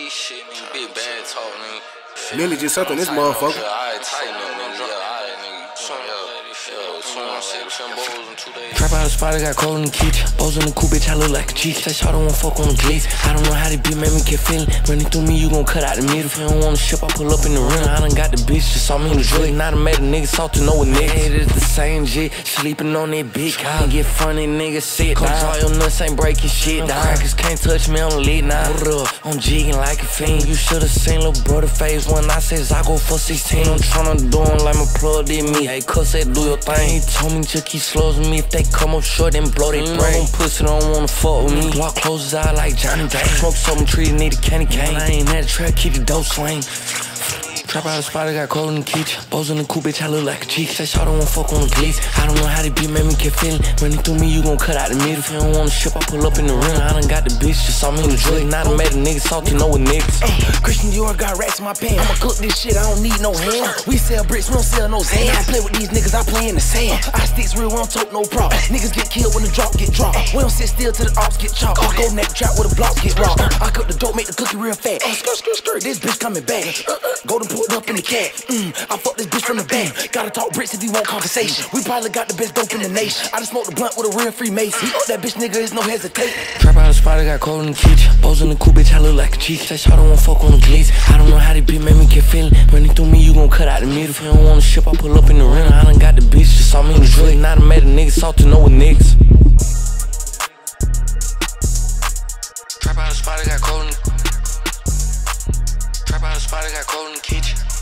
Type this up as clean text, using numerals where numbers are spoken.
these shit, nigga. Big bad talk, nigga. Lily just up in this motherfucker. I tighten up, nigga. Trap out the spot, I got cold in the kitchen. Bows in the coupe, bitch, I look like a G. That shot don't wanna fuck on the glitz. I don't know how they beat, make me get feeling. Running through me, you gon' cut out the middle. If you don't wanna ship, I pull up in the rim. I done got the bitch, just saw me in the drug. Now I made a nigga salty, know a nigga. Hey, this the same shit. Sleeping on that big car. Get funny, nigga, sit down. All your nuts ain't breaking shit down. Crackers can't touch me, I'm lit now. I'm jigging like a fiend. You should've seen lil' brother face when I said I go for 16. I'm tryna do him like my plug did me. Hey, cuss that do your thing. He told me just keep slows with me. If they come up short, then blow they brain. Them pussy don't wanna fuck with me. Block closes out like Johnny Dang. Smoke something, trees need a candy cane. I ain't at the track, keep the dope swing. Trap out the spot, I got cold in the kitchen. Bows in the coupe, bitch, I look like a G. That shot don't wanna fuck on the glitz. I don't know how they beat, make me get feeling. Running through me, you gon' cut out the middle. If you don't wanna ship, I pull up in the rim. I done got the bitch, just saw me in the drug. Now I made a nigga salty, know with niggas. Christian Dior got racks in my pants. I'ma cook this shit, I don't need no hand. We sell bricks, we don't sell no sand. I play with these niggas, I play in the sand. I sticks real, we don't tote no prop. Niggas get killed when the drop get dropped. We don't sit still till the ops get chopped. Go neck trap where the blocks get robbed. I cook the dope, make the cookie real fat. Skirt, this bitch coming back. Golden pulled up in the cat. I fuck this bitch from the back. Gotta talk bricks if you want conversation. We probably got the best dope in the nation. I just smoked the blunt with a real Freemason. He up that bitch, nigga, it's no hesitation. Trap out the spot, I got cold in the kitchen. Bows in the coupe, bitch, I look like a G. That shot don't wanna fuck on the glitz. I don't know how they beat, make me get feeling. Running through me, you gon' cut out the middle. If you don't wanna ship, I pull up in the rim. I done got the bitch, just saw me in the drug. Now I made a nigga salty, know with niggas. Trap out the spot, I got cold in the Trap out the spot, I got cold in the kitchen.